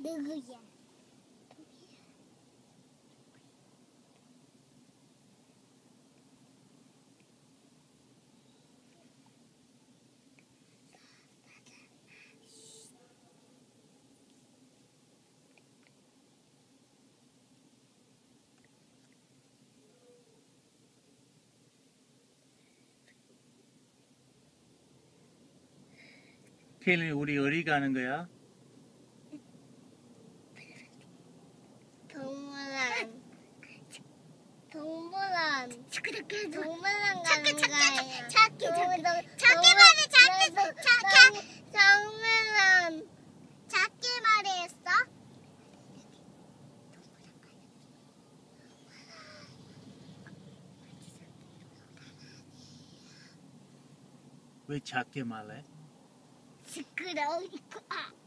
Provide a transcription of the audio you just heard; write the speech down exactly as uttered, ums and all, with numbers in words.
누구야? 케일린, 우리 어디 가는 거야? 동물원. 동물원. 동물원 가는 거예요. 찾기, 찾기. 찾기 말해, 찾기. 찾기. 동물원. 찾기 말했어? 왜 작게 말해? 시끄러우니까.